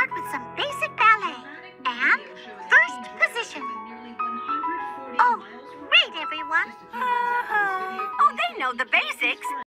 start with some basic ballet. And first position. Oh, great, everyone. Oh, they know the basics.